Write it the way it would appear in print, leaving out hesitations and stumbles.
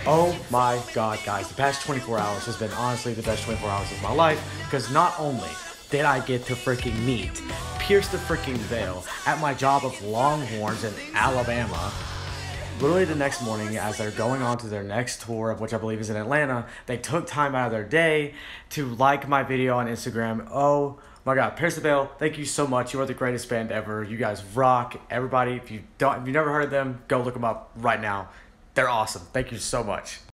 Oh my god, guys, the past 24 hours has been honestly the best 24 hours of my life, because not only did I get to freaking meet Pierce the freaking Veil at my job of Longhorns in Alabama. Literally the next morning, as they're going on to their next tour, of which I believe is in Atlanta, they took time out of their day to like my video on Instagram. Oh my god, Pierce the Veil, thank you so much. You are the greatest band ever. You guys rock. Everybody, if you've never heard of them, go look them up right now. They're awesome. Thank you so much.